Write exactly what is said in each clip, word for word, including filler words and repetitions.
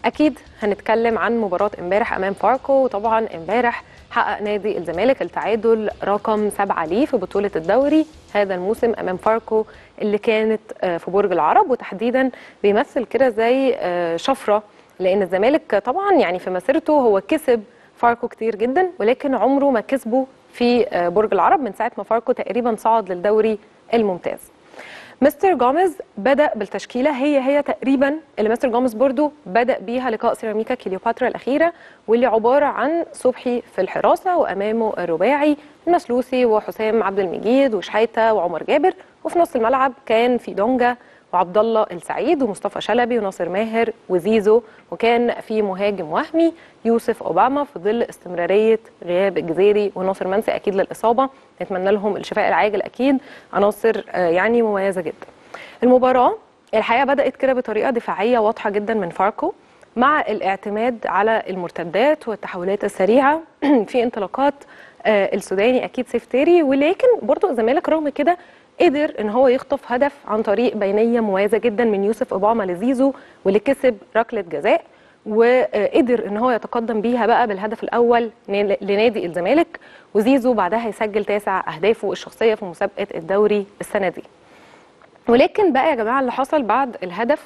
اكيد هنتكلم عن مباراه امبارح امام فاركو. وطبعا امبارح حقق نادي الزمالك التعادل رقم سبعة ليه في بطوله الدوري هذا الموسم امام فاركو اللي كانت في برج العرب، وتحديدا بيمثل كده زي شفره، لان الزمالك طبعا يعني في مسيرته هو كسب فاركو كتير جدا، ولكن عمره ما كسبه في برج العرب من ساعه ما فاركو تقريبا صعد للدوري الممتاز. مستر جوميز بدأ بالتشكيلة هي هي تقريبا اللي مستر جوميز برضو بدأ بيها لقاء سيراميكا كليوباترا الأخيرة، واللي عبارة عن صبحي في الحراسة وأمامه الرباعي المسلوسي وحسام عبد المجيد وشحاتة وعمر جابر، وفي نص الملعب كان في دونجا وعبد الله السعيد ومصطفى شلبي وناصر ماهر وزيزو، وكان في مهاجم وهمي يوسف اوباما في ظل استمراريه غياب الجزيري وناصر منسي اكيد للاصابه، نتمنى لهم الشفاء العاجل اكيد، عناصر يعني مميزه جدا. المباراه الحقيقه بدات كده بطريقه دفاعيه واضحه جدا من فاركو مع الاعتماد على المرتدات والتحولات السريعه في انطلاقات السوداني اكيد سيف تيري، ولكن برضو الزمالك رغم كده قدر ان هو يخطف هدف عن طريق بينيه مميزه جدا من يوسف اوباما لزيزو، واللي كسب ركله جزاء وقدر ان هو يتقدم بيها بقى بالهدف الاول لنادي الزمالك، وزيزو بعدها يسجل تاسع اهدافه الشخصيه في مسابقه الدوري السنه دي. ولكن بقى يا جماعه اللي حصل بعد الهدف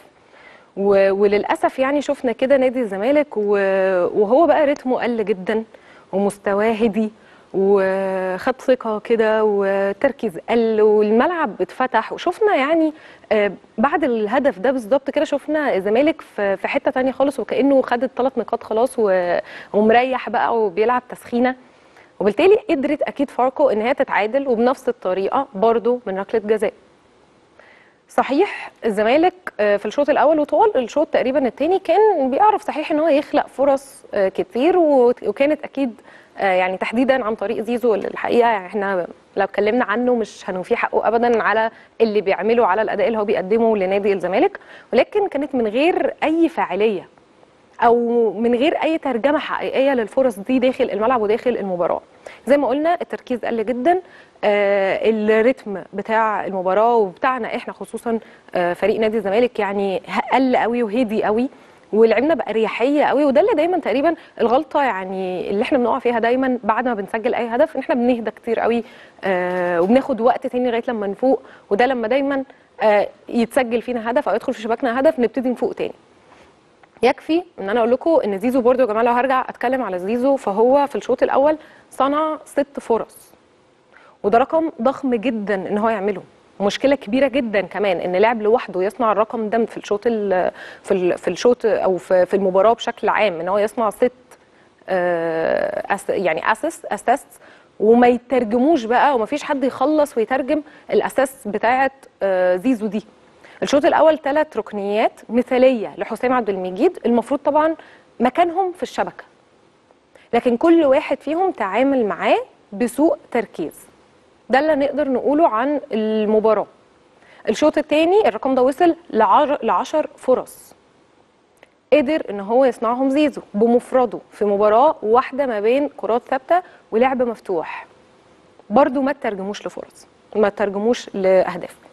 وللاسف يعني شفنا كده نادي الزمالك وهو بقى رتمه قل جدا ومستواه هدي وخد ثقه كده وتركيز قل والملعب اتفتح، وشفنا يعني بعد الهدف ده بالظبط كده شفنا الزمالك في حته ثانيه خالص، وكانه خد الثلاث نقاط خلاص ومريح بقى وبيلعب تسخينه، وبالتالي قدرت اكيد فاركو ان هي تتعادل وبنفس الطريقه برضو من ركله جزاء. صحيح الزمالك في الشوط الاول وطوال الشوط تقريبا الثاني كان بيعرف صحيح ان هو يخلق فرص كتير، وكانت اكيد يعني تحديدا عن طريق زيزو اللي الحقيقه يعني احنا لو اتكلمنا عنه مش هنوفيه حقه ابدا على اللي بيعمله على الاداء اللي هو بيقدمه لنادي الزمالك، ولكن كانت من غير اي فاعليه او من غير اي ترجمه حقيقيه للفرص دي داخل الملعب وداخل المباراه. زي ما قلنا التركيز قل جدا، آه الريتم بتاع المباراه وبتاعنا احنا خصوصا آه فريق نادي الزمالك يعني قل قوي وهدي قوي، ولعبنا بأريحية قوي، وده اللي دايما تقريبا الغلطه يعني اللي احنا بنقع فيها دايما بعد ما بنسجل اي هدف، ان احنا بنهدى كتير قوي آه وبناخد وقت تاني لغايه لما نفوق، وده لما دايما آه يتسجل فينا هدف او يدخل في شباكنا هدف نبتدي نفوق تاني. يكفي ان انا اقول لكم ان زيزو برده يا جماعه لو هرجع اتكلم على زيزو فهو في الشوط الاول صنع ست فرص، وده رقم ضخم جدا ان هو يعمله، مشكله كبيره جدا كمان ان لاعب لوحده يصنع الرقم ده في الشوط في في الشوط او في في المباراه بشكل عام، ان هو يصنع ست يعني اسيست اسيست وما يترجموش بقى ومفيش حد يخلص ويترجم الاساس بتاعه زيزو دي. الشوط الاول ثلاث ركنيات مثاليه لحسام عبد المجيد المفروض طبعا مكانهم في الشبكه، لكن كل واحد فيهم تعامل معاه بسوء تركيز، ده اللي نقدر نقوله عن المباراه. الشوط الثاني الرقم ده وصل لعشر فرص قدر ان هو يصنعهم زيزو بمفرده في مباراه واحده ما بين كرات ثابته ولعب مفتوح، برده ما ترجموش لفرص ما ترجموش لاهداف.